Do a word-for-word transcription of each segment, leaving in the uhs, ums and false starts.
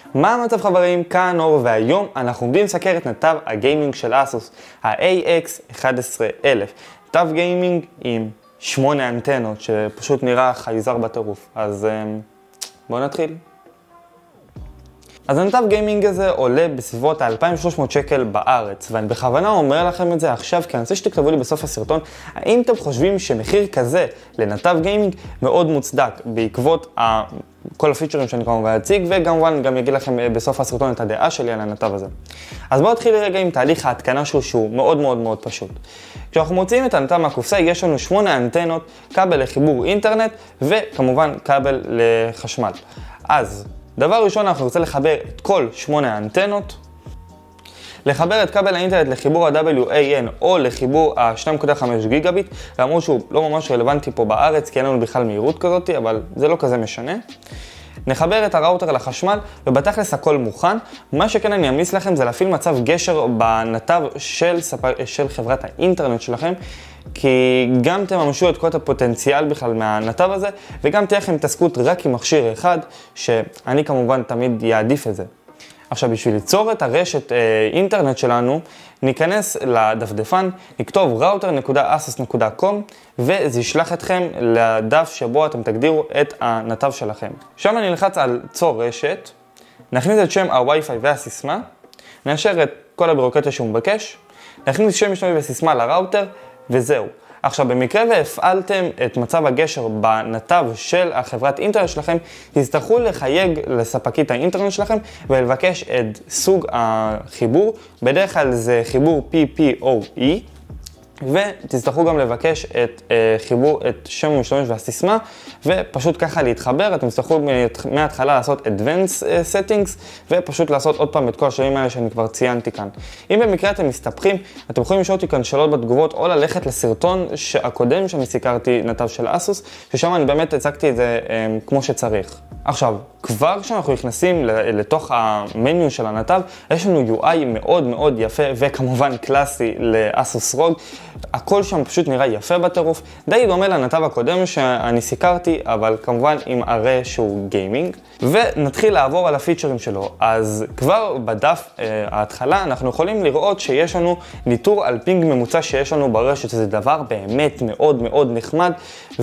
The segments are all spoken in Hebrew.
מה המצב חברים? כאן אור, והיום אנחנו עומדים לסקר את נתב הגיימינג של אסוס, ה-איי אקס אחת עשרה אלף. נתב גיימינג עם שמונה אנטנות, שפשוט נראה חייזר בטירוף. אז בואו נתחיל. אז הנתב גיימינג הזה עולה בסביבות ה-אלפיים ושלוש מאות שקל בארץ, ואני בכוונה אומר לכם את זה עכשיו, כי אני רוצה שתכתבו לי בסוף הסרטון, האם אתם חושבים שמחיר כזה לנתב גיימינג מאוד מוצדק, בעקבות ה... כל הפיצ'רים שאני כמובן אציג, וכמובן גם אגיד לכם בסוף הסרטון את הדעה שלי על הנתב הזה. אז בואו נתחיל רגע עם תהליך ההתקנה שלו, שהוא מאוד מאוד מאוד פשוט. כשאנחנו מוציאים את הנתב מהקופסה, יש לנו שמונה אנטנות, כבל לחיבור אינטרנט, וכמובן כבל לחשמל. אז דבר ראשון, אנחנו רוצים לחבר את כל שמונה האנטנות, לחבר את כבל האינטרנט לחיבור ה-דאבליו איי אן או לחיבור ה-שתיים נקודה חמש גיגה ביט, למרות שהוא לא ממש רלוונטי פה בארץ, כי אין לנו בכלל מהירות כזאת, אבל זה לא כזה משנה. נחבר את הראוטר לחשמל, ובתכלס הכל מוכן. מה שכן אני אמליץ לכם זה להפעיל מצב גשר בנתב של, ספ... של חברת האינטרנט שלכם, כי גם תממשו את כל הפוטנציאל בכלל מהנתב הזה, וגם תהיה לכם התעסקות רק עם מכשיר אחד, שאני כמובן תמיד יעדיף את זה. עכשיו, בשביל ליצור את הרשת אה, אינטרנט שלנו, ניכנס לדפדפן, נכתוב ראוטר נקודה אסוס נקודה קום, וזה ישלח אתכם לדף שבו אתם תגדירו את הנתב שלכם. שם אני נלחץ על צור רשת, נכניס את שם הווי-פיי והסיסמה, נאשר את כל הבירוקרטיה שהוא מבקש, נכניס שם משתמש וסיסמה לראוטר, וזהו. עכשיו, במקרה והפעלתם את מצב הגשר בנתב של החברת אינטרנט שלכם, תצטרכו לחייג לספקית האינטרנט שלכם ולבקש את סוג החיבור. בדרך כלל זה חיבור פי פי או אי, ותצטרכו גם לבקש את uh, חיבור, את שם המשתמש והסיסמה, ופשוט ככה להתחבר. אתם תצטרכו מההתחלה לעשות Advanced Settings, ופשוט לעשות עוד פעם את כל השלבים האלה שאני כבר ציינתי כאן. אם במקרה אתם מסתבכים, אתם יכולים לשאול אותי כאן שאלות בתגובות, או ללכת לסרטון הקודם שאני סיקרתי נתב של אסוס, ששם אני באמת הצגתי את זה um, כמו שצריך. עכשיו, כבר כשאנחנו נכנסים לתוך המניו של הנתב, יש לנו יו איי מאוד מאוד יפה, וכמובן קלאסי לאסוס רוג. הכל שם פשוט נראה יפה בטירוף, די דומה לנתב הקודם שאני סיקרתי, אבל כמובן עם הרי שהוא גיימינג. ונתחיל לעבור על הפיצ'רים שלו. אז כבר בדף אה, ההתחלה אנחנו יכולים לראות שיש לנו ניטור על פינג ממוצע שיש לנו ברשת, שזה דבר באמת מאוד מאוד נחמד,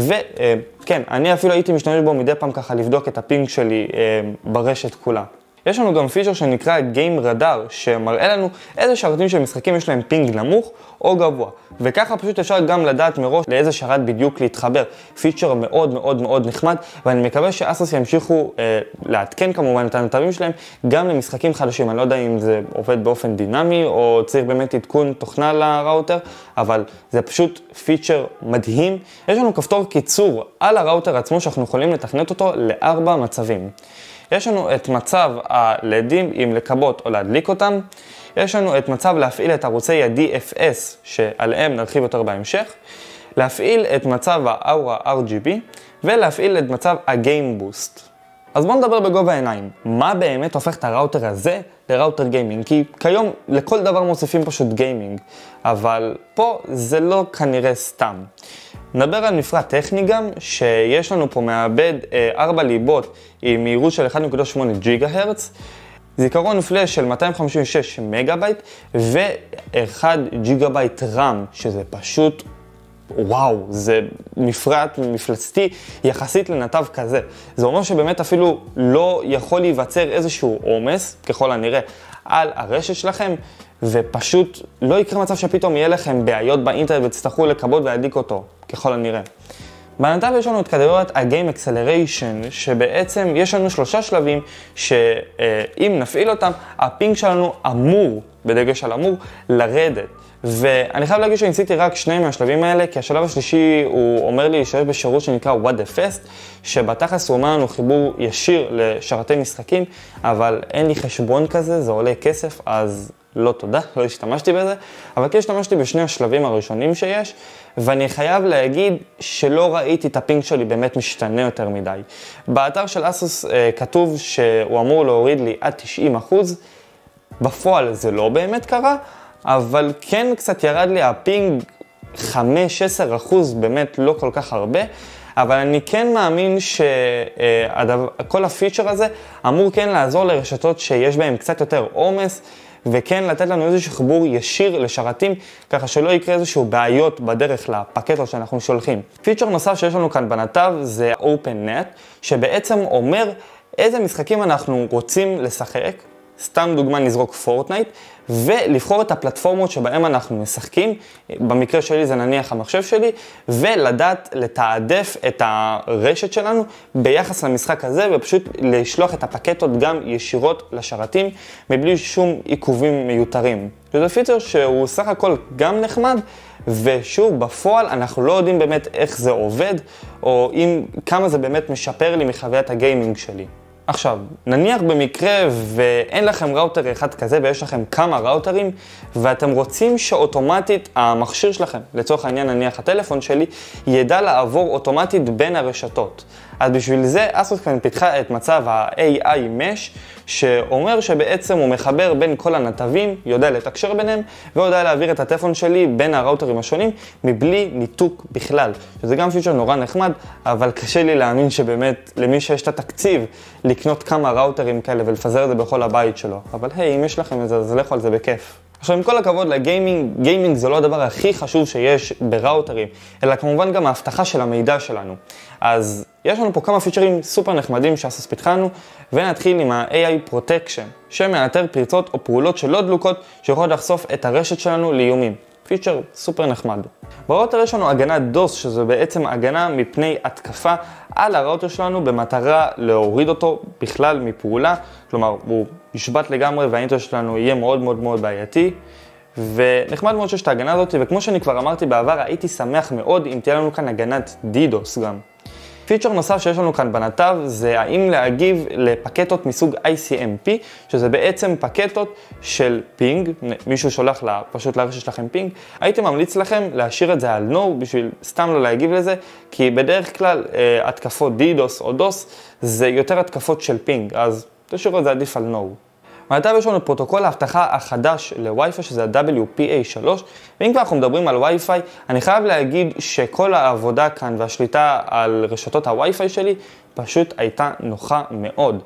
וכן, אה, אני אפילו הייתי משתמש בו מדי פעם ככה לבדוק את הפינג שלי אה, ברשת כולה. יש לנו גם פיצ'ר שנקרא Game Radar, שמראה לנו איזה שרתים של משחקים יש להם פינג נמוך או גבוה. וככה פשוט אפשר גם לדעת מראש לאיזה שרת בדיוק להתחבר. פיצ'ר מאוד מאוד מאוד נחמד, ואני מקווה שאסוס ימשיכו אה, לעדכן כמובן את הנתבים שלהם גם למשחקים חדשים. אני לא יודע אם זה עובד באופן דינמי או צריך באמת עדכון תוכנה לראוטר, אבל זה פשוט פיצ'ר מדהים. יש לנו כפתור קיצור על הראוטר עצמו שאנחנו יכולים לתכנת אותו לארבע מצבים. יש לנו את מצב הלדים, אם לכבות או להדליק אותם. יש לנו את מצב להפעיל את ערוצי ה-די אף אס, שעליהם נרחיב יותר בהמשך. להפעיל את מצב ה-Aura אר ג'י בי, ולהפעיל את מצב ה-Game Boost. אז בואו נדבר בגובה העיניים. מה באמת הופך את הראוטר הזה לראוטר גיימינג? כי כיום לכל דבר מוסיפים פשוט גיימינג, אבל פה זה לא כנראה סתם. נדבר על מפרט טכני גם, שיש לנו פה מעבד ארבע ליבות עם מהירות של אחת נקודה שמונה גיגה הרץ, זיכרון פלאש של מאתיים חמישים ושש מגה בייט ו-אחד גיגה בייט רם, שזה פשוט וואו, זה מפרט מפלצתי יחסית לנתב כזה. זה אומר שבאמת אפילו לא יכול להיווצר איזשהו עומס, ככל הנראה, על הרשת שלכם, ופשוט לא יקרה מצב שפתאום יהיה לכם בעיות באינטרנט ותצטרכו לכבות ולהדליק אותו, ככל הנראה. בנתב יש לנו את קטגוריית ה-Game Acceleration, שבעצם יש לנו שלושה שלבים שאם נפעיל אותם, הפינג שלנו אמור, בדגש על אמור, לרדת. ואני חייב להגיד שניסיתי רק שני מהשלבים האלה, כי השלב השלישי הוא אומר לי שיש בשירות שנקרא What the Fast, שבתכלס הוא אומר לנו חיבור ישיר לשרתי משחקים, אבל אין לי חשבון כזה, זה עולה כסף, אז לא תודה, לא השתמשתי בזה, אבל כן השתמשתי בשני השלבים הראשונים שיש, ואני חייב להגיד שלא ראיתי את הפינג שלי באמת משתנה יותר מדי. באתר של אסוס כתוב שהוא אמור להוריד לי עד תשעים אחוז, בפועל זה לא באמת קרה, אבל כן קצת ירד לי הפינג חמש עד עשר אחוז, באמת לא כל כך הרבה, אבל אני כן מאמין שכל הפיצ'ר הזה אמור כן לעזור לרשתות שיש בהן קצת יותר עומס, וכן לתת לנו איזשהו חיבור ישיר לשרתים, ככה שלא יקרה איזשהו בעיות בדרך לפקטות שאנחנו שולחים. פיצ'ר נוסף שיש לנו כאן בנתב זה OpenNet, שבעצם אומר איזה משחקים אנחנו רוצים לשחק, סתם דוגמה נזרוק פורטנייט, ולבחור את הפלטפורמות שבהם אנחנו משחקים, במקרה שלי זה נניח המחשב שלי, ולדעת לתעדף את הרשת שלנו ביחס למשחק הזה, ופשוט לשלוח את הפקטות גם ישירות לשרתים, מבלי שום עיכובים מיותרים. זה פיצ'ר שהוא סך הכל גם נחמד, ושוב, בפועל אנחנו לא יודעים באמת איך זה עובד, או אם, כמה זה באמת משפר לי מחוויית הגיימינג שלי. עכשיו, נניח במקרה ואין לכם ראוטר אחד כזה ויש לכם כמה ראוטרים ואתם רוצים שאוטומטית המכשיר שלכם, לצורך העניין נניח הטלפון שלי, ידע לעבור אוטומטית בין הרשתות. אז בשביל זה אסוס כאן פיתחה את מצב ה-איי איי Mesh, שאומר שבעצם הוא מחבר בין כל הנתבים, יודע לתקשר ביניהם, ויודע להעביר את הטלפון שלי בין הראוטרים השונים, מבלי ניתוק בכלל. שזה גם פיצ'ר נורא נחמד, אבל קשה לי להאמין שבאמת למי שיש את התקציב לקנות כמה ראוטרים כאלה ולפזר את זה בכל הבית שלו. אבל היי, אם יש לכם את זה, אז לכו על זה בכיף. עכשיו, עם כל הכבוד לגיימינג, גיימינג זה לא הדבר הכי חשוב שיש בראוטרים, אלא כמובן גם ההבטחה של המידע שלנו. אז יש לנו פה כמה פיצ'רים סופר נחמדים שאסוס פיתחנו, ונתחיל עם ה-איי איי Protection, שמאתר פרצות או פעולות שלא דלוקות שיכולות לחשוף את הרשת שלנו לאיומים. פיצ'ר סופר נחמד. בראוטר יש לנו הגנת דוס, שזה בעצם הגנה מפני התקפה על הראוטר שלנו במטרה להוריד אותו בכלל מפעולה, כלומר הוא ישבת לגמרי והאינטרנט שלנו יהיה מאוד מאוד מאוד בעייתי, ונחמד מאוד שיש את ההגנה הזאת, וכמו שאני כבר אמרתי בעבר, הייתי שמח מאוד אם תהיה לנו כאן הגנת דידוס גם. פיצ'ר נוסף שיש לנו כאן בנתב זה האם להגיב לפקטות מסוג איי סי אם פי, שזה בעצם פקטות של פינג, מישהו שולח לה, פשוט לרשת שלכם פינג. הייתי ממליץ לכם להשאיר את זה על no בשביל סתם לא להגיב לזה, כי בדרך כלל אה, התקפות דידוס או דוס זה יותר התקפות של פינג, אז תשאירו את זה עדיף על no. בנתב יש לנו פרוטוקול ההבטחה החדש לווי-פיי, שזה ה-דאבליו פי איי שלוש, ואם כבר אנחנו מדברים על ווי-פיי, אני חייב להגיד שכל העבודה כאן והשליטה על רשתות הווי-פיי שלי פשוט הייתה נוחה מאוד.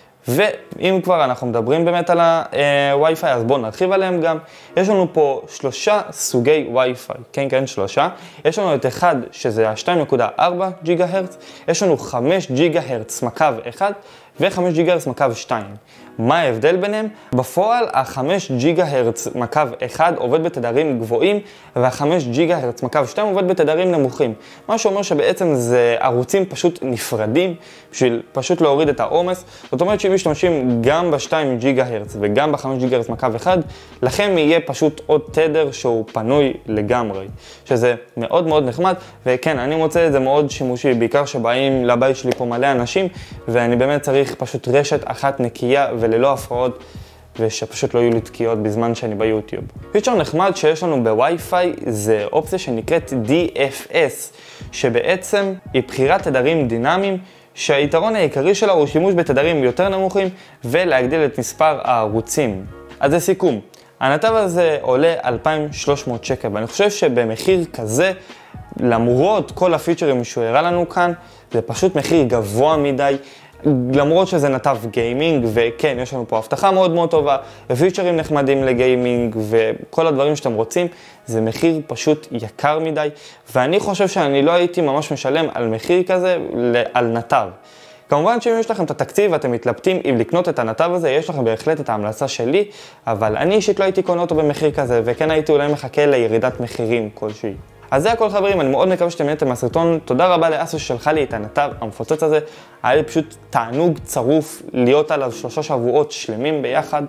ואם כבר אנחנו מדברים באמת על הווי-פיי, אז בואו נרחיב עליהם גם. יש לנו פה שלושה סוגי ווי-פיי, כן כן שלושה. יש לנו את אחד שזה ה-שתיים נקודה ארבע גיגה הרץ, יש לנו חמש גיגה הרץ מקו אחד ו-חמש גיגה הרץ מקו שתיים. מה ההבדל ביניהם? בפועל ה-חמש גיגה הרץ מקו אחד עובד בתדרים גבוהים וה-חמש גיגה הרץ מקו שתיים עובד בתדרים נמוכים. מה שאומר שבעצם זה ערוצים פשוט נפרדים בשביל פשוט להוריד את העומס. זאת אומרת שאם משתמשים גם ב-שתיים גיגה הרץ וגם ב-חמש גיגה הרץ מקו אחד, לכם יהיה פשוט עוד תדר שהוא פנוי לגמרי, שזה מאוד מאוד נחמד. וכן, אני מוצא את זה מאוד שימושי, בעיקר שבאים לבית שלי פה מלא אנשים ואני באמת צריך פשוט רשת אחת נקייה וללא הפרעות, ושפשוט לא יהיו לי תקיעות בזמן שאני ביוטיוב. פיצ'ר נחמד שיש לנו בווי-פיי זה אופציה שנקראת די אף אס, שבעצם היא בחירת תדרים דינמיים, שהיתרון העיקרי שלה הוא שימוש בתדרים יותר נמוכים ולהגדיל את מספר הערוצים. אז לסיכום, הנתב הזה עולה אלפיים ושלוש מאות שקל, ואני חושב שבמחיר כזה, למרות כל הפיצ'רים שהוא הראה לנו כאן, זה פשוט מחיר גבוה מדי, למרות שזה נתב גיימינג, וכן, יש לנו פה הבטחה מאוד מאוד טובה, ופיצ'רים נחמדים לגיימינג, וכל הדברים שאתם רוצים, זה מחיר פשוט יקר מדי, ואני חושב שאני לא הייתי ממש משלם על מחיר כזה, על נתב. כמובן שאם יש לכם את התקציב ואתם מתלבטים אם לקנות את הנתב הזה, יש לכם בהחלט את ההמלצה שלי, אבל אני אישית לא הייתי קונה אותו במחיר כזה, וכן הייתי אולי מחכה לירידת מחירים כלשהי. אז זה הכל חברים, אני מאוד מקווה שאתם נהנתם מהסרטון. תודה רבה לאסוס ששלחה לי את הנתב המפוצץ הזה. היה לי פשוט תענוג צרוף להיות עליו שלושה שבועות שלמים ביחד,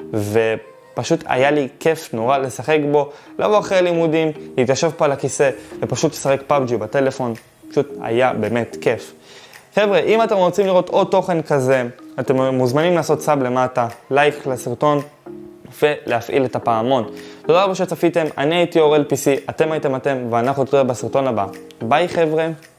ופשוט היה לי כיף נורא לשחק בו, לבוא אחרי לימודים, להתיישב פה על הכיסא ופשוט לשחק פאבג'י בטלפון. פשוט היה באמת כיף. חבר'ה, אם אתם רוצים לראות עוד תוכן כזה, אתם מוזמנים לעשות סאב למטה, לייק לסרטון ולהפעיל את הפעמון. תודה רבה שצפיתם, אני הייתי אורל פי סי, אתם הייתם אתם, ואנחנו נתראה בסרטון הבא. ביי חבר'ה.